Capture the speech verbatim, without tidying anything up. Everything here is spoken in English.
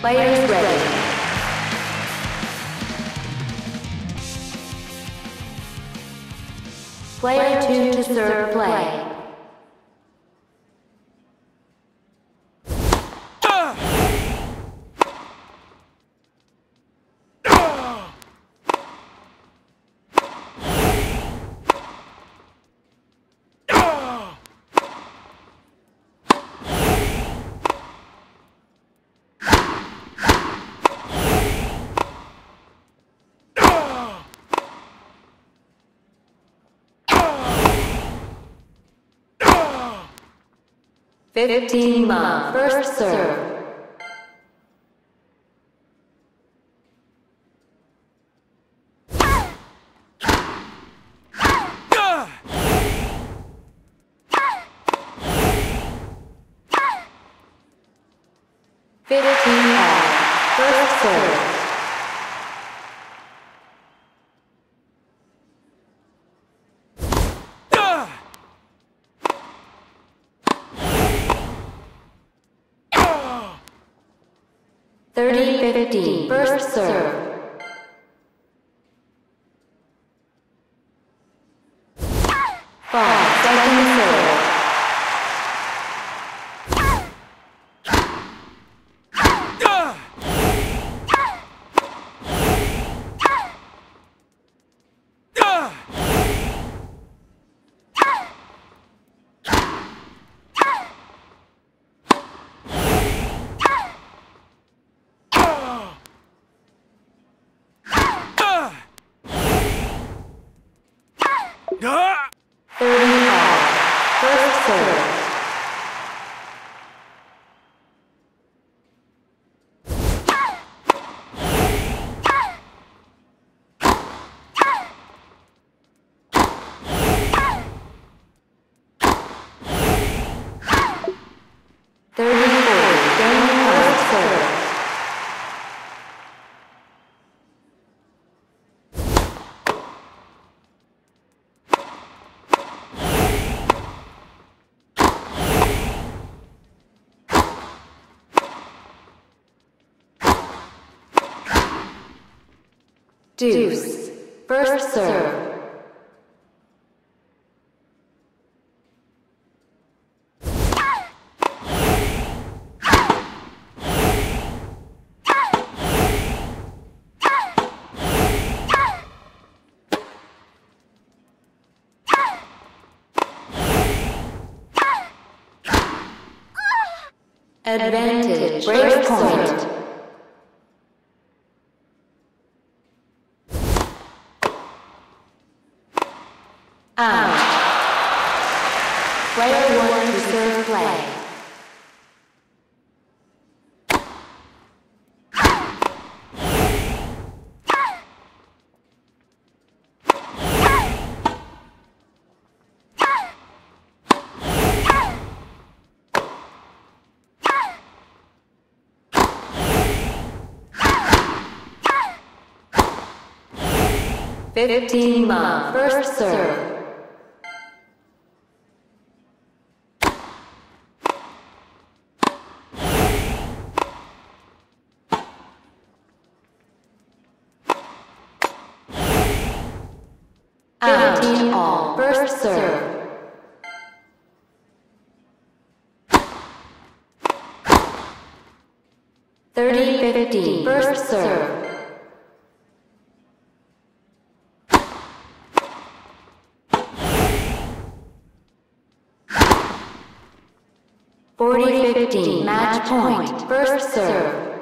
Players ready. Player two to serve play. Fifteen love, first serve. Fifteen love, first serve. Thirty fifteen, first serve. Five, second serve. Thirty-five, first serve. Thirty-four, game first serve. Deuce, first serve. Advantage, break point. Out. Player one to serve play. Fifteen love, first serve. Fifteen all, first serve. Thirty fifteen, first serve. Forty fifteen, match point, first serve.